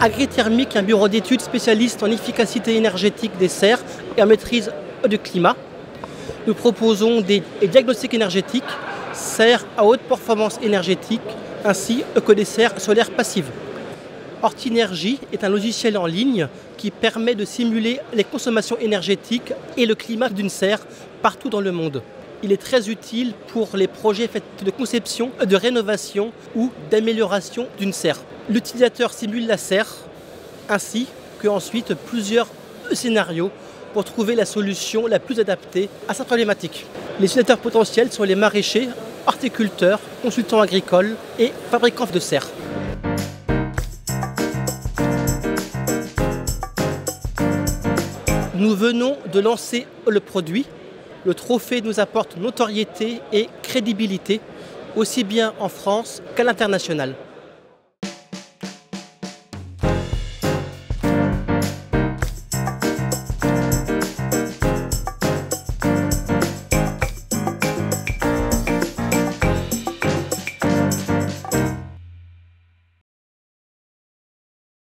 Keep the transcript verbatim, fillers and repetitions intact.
Agrithermique, un bureau d'études spécialiste en efficacité énergétique des serres et en maîtrise du climat. Nous proposons des diagnostics énergétiques, serres à haute performance énergétique, ainsi que des serres solaires passives. Hortinergie est un logiciel en ligne qui permet de simuler les consommations énergétiques et le climat d'une serre partout dans le monde. Il est très utile pour les projets faits de conception, de rénovation ou d'amélioration d'une serre. L'utilisateur simule la serre ainsi qu'ensuite plusieurs scénarios pour trouver la solution la plus adaptée à sa problématique. Les utilisateurs potentiels sont les maraîchers, horticulteurs, consultants agricoles et fabricants de serres. Nous venons de lancer le produit. Le trophée nous apporte notoriété et crédibilité, aussi bien en France qu'à l'international.